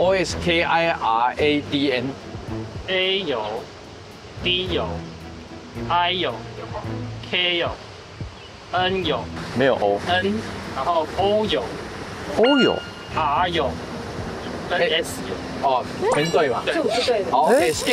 OSKIRADN。A 有 ，D 有 ，I 有 ，K 有 ，N 有， 没有 O。 N， 然后 O 有 ，O 有 ，R 有，跟 S 有。 哦，全对嘛？ 这不是对的。 好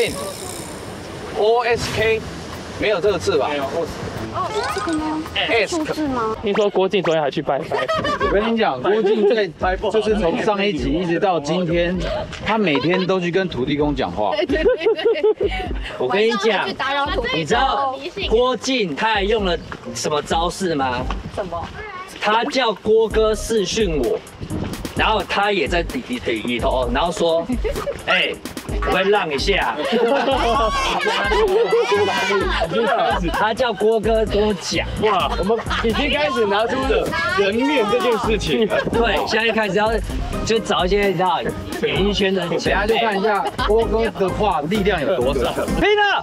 ，skin，OSK， 没有这个字吧？ 没有 O。 哦，这个呢？数字吗？ 听说郭靖昨天还去拜拜。 我跟你讲，郭靖在就是从上一集一直到今天，他每天都去跟土地公讲话。 我跟你讲， 你你知道郭靖他还用了什么招式吗？ 什么？ 他叫郭哥视讯我，然后他也在里头，然后说，哎，我会让一下。他叫郭哥跟我讲， 哇，我们已经开始拿出了人面这件事情了。 对，现在开始要就找一些你知道演艺圈的人， 等下就看一下郭哥的话力量有多少。 拼了！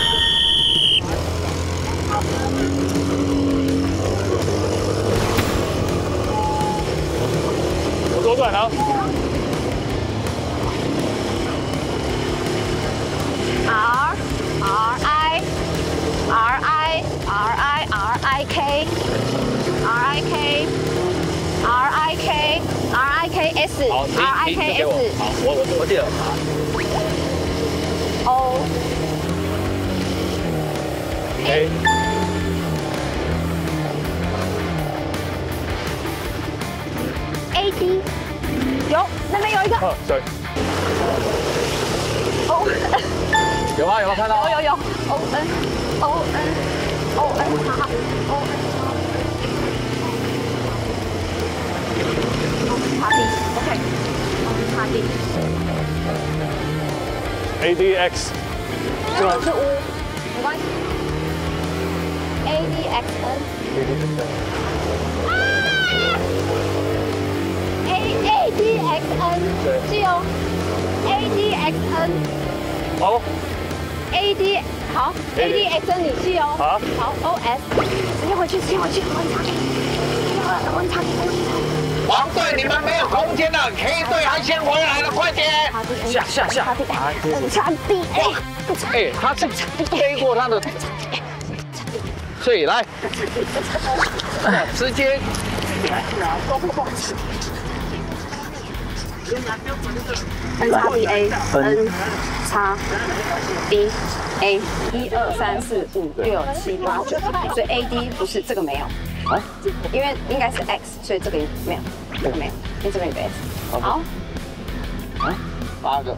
我左转啊。 RIKS 好，你给我。好，我记得。 O A A D 有，那边有一个。 哦，sorry。 O 有吗？有没有看到？ 有 O N， 好 O N。插地 ，OK， 插地。 ADX。 这个是五，没关系。ADXN。ADXN 是哦 ，ADXN。 好。 AD 好 ，ADXN 你是哦。 好。 好 ，OS。直接回去，问插地。 黄队，你们没有空间了 ，K 队还先回来了，快点！下。 插地， 哎，他是飞过他的，所以来，直接。N 插 D A N 插 D A 1、2、3、4、5、6、7、8、9，所以 A D 不是这个没有啊，因为应该是 X， 所以这个没有，这个没有，因为这边有个 S。好，啊，8个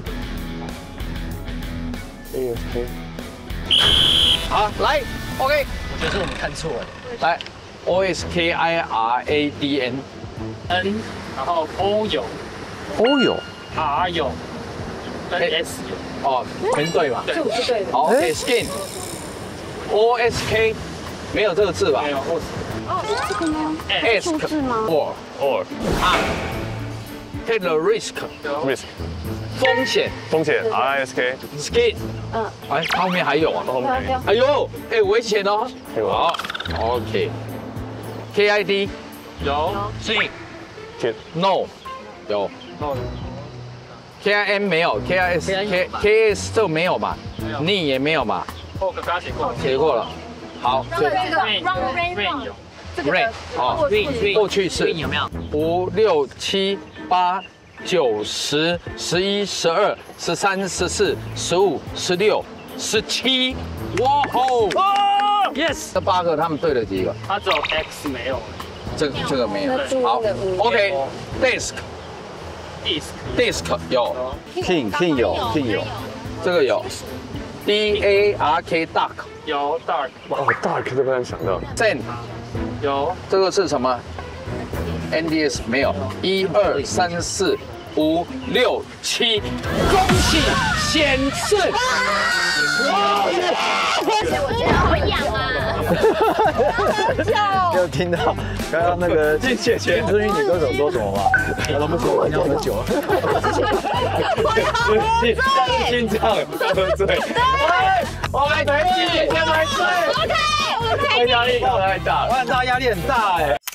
ASK。 好，来 ，OK， 我觉得我们看错了。 来 ，OSKIRADN。 N， 然后 O 有 ，O 有 ，R 有，跟 S 有。 哦，全对嘛？ 这不是对的。 好 ，skin，OSK， 没有这个字吧？ 没有 O。 哦，这个呢？ S 数字吗 or take the risk， risk 风险 RISK。 ，skin， 哎，后面还有啊， 后面哎呦，哎，危险哦。 好好 ，OK，KID 有 ，Kid no 有 ，No。 ，KIM 没有 ，KIS 这个没有嘛？你也没有嘛？ 哦，刚刚写过。 写过了。好， 这个 Rain 有。 这个 rain 哦，过去式有没有 ？5、6、7、8、9、10、11、12、13、14、15、16、17。哇吼 ？Yes， 这8个他们对了几个？ 它只有 X 没有。 这个没有。好 ，OK，desk 有 King 有， 这个有 DARK dark 有 Dark 哦，Dark 都不能想到。 Zen 有这个是什么 ？NDS 没有。1、2、3、4、5、6、7，恭喜显示！ 我觉得好痒啊！ 你有听到刚刚那个金志英女歌手说什么吗？他都不说我要喝酒。心脏要喝醉。我们没醉，我们没醉。 OK， 压力太大，万大压力很大哎。